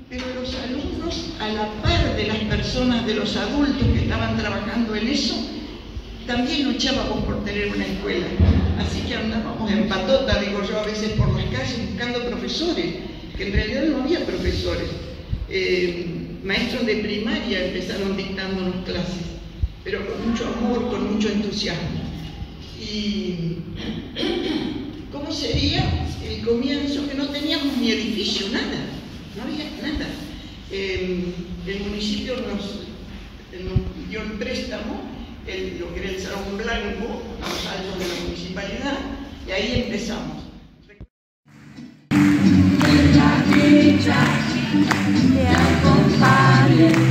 pero los alumnos, a la par de las personas, de los adultos que estaban trabajando en eso, también luchábamos por tener una escuela. Así que andábamos en patota, digo yo, a veces por las calles buscando profesores, que en realidad no había profesores. Maestros de primaria empezaron dictándonos clases, pero con mucho amor, con mucho entusiasmo. Y ¿cómo sería el comienzo? Que no teníamos ni edificio, nada, no había nada. El municipio nos dio el préstamo, lo que era el Salón Blanco, a los altos de la municipalidad, y ahí empezamos. Te acompañe.